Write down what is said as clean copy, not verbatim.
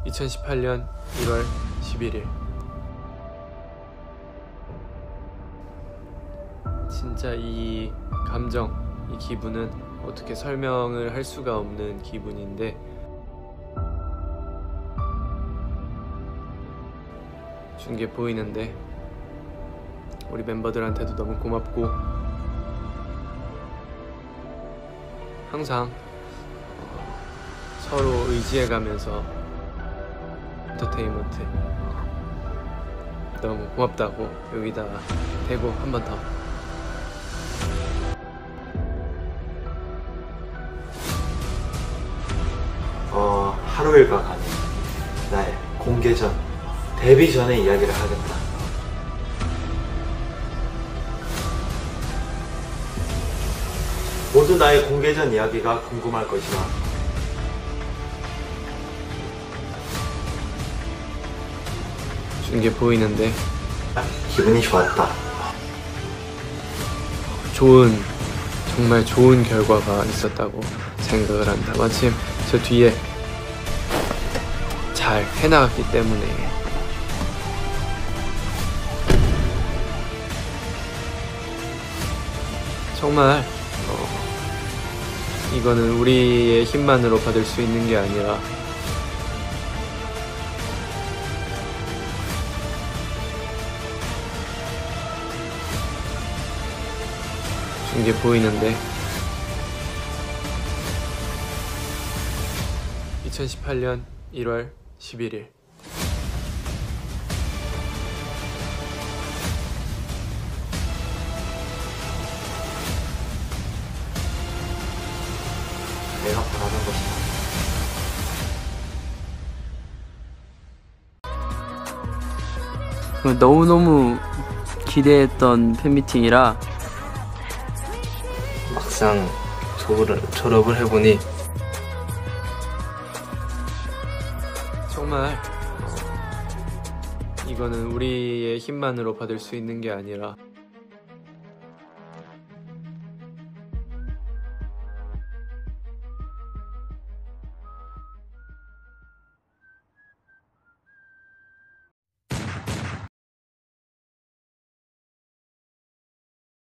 2018년 1월 11일. 진짜 이 감정, 이 기분은 어떻게 설명을 할 수가 없는 기분인데, 준 게 보이는데 우리 멤버들한테도 너무 고맙고, 항상 서로 의지해가면서 엔터테인먼트 너무 고맙다고 여기다가 대고 한 번 더. 하루 일과 가는 나의 공개 전, 데뷔 전의 이야기를 하겠다. 모두 나의 공개 전 이야기가 궁금할 것이다. 준 게 보이는데 기분이 좋았다. 정말 좋은 결과가 있었다고 생각을 한다. 마침 저 뒤에 잘 해나갔기 때문에. 정말 이거는 우리의 힘만으로 받을 수 있는 게 아니라 준 게 보이는데 2018년 1월 11일. 내가 바라는 것이다. 너무너무 기대했던 팬미팅이라 막상 졸업을 해보니 정말 이거는 우리의 힘만으로 받을 수 있는 게 아니라